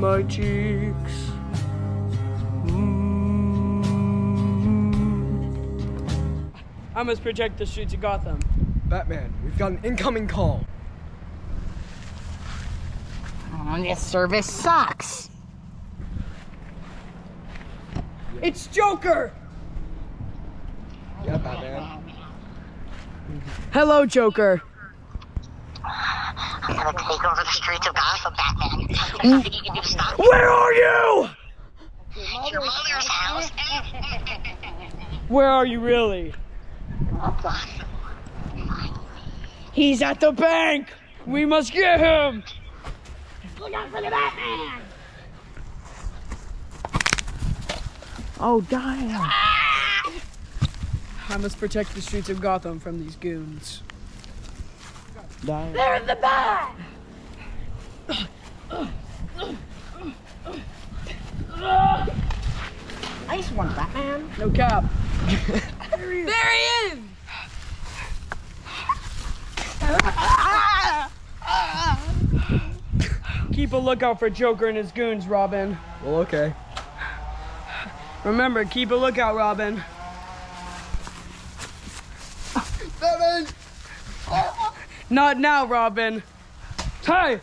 my cheeks. I must protect the streets of Gotham. Batman, we've got an incoming call. Oh, this service sucks. It's Joker! Yeah, Batman. Hello, Joker. I'm gonna take over the streets of Gotham, Batman. There's nothing you can do to stop me. Where are you? Your mother's house. Where are you really? He's at the bank! We must get him! Look out for the Batman! Oh, damn. I must protect the streets of Gotham from these goons. They're in the back! Nice one, Batman. No cap. There he is! Keep a lookout for Joker and his goons, Robin. Well, okay. Remember, keep a lookout, Robin. Batman! Not now, Robin. Hey!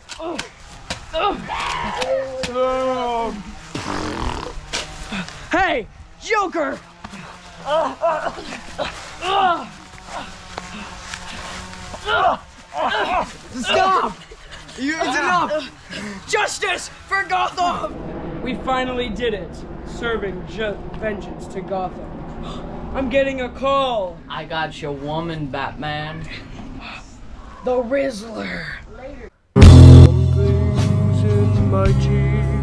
Hey, Joker! Stop! It's enough! Justice for Gotham! We finally did it. Serving vengeance to Gotham. I'm getting a call. I got your woman, Batman. The Rizzler. Some things in my cheeks.